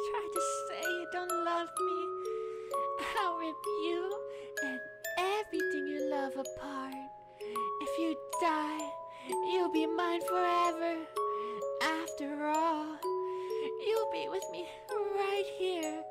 try to say you don't love me, I'll rip you and everything you love apart. If you die, you'll be mine forever. After all, you'll be with me right here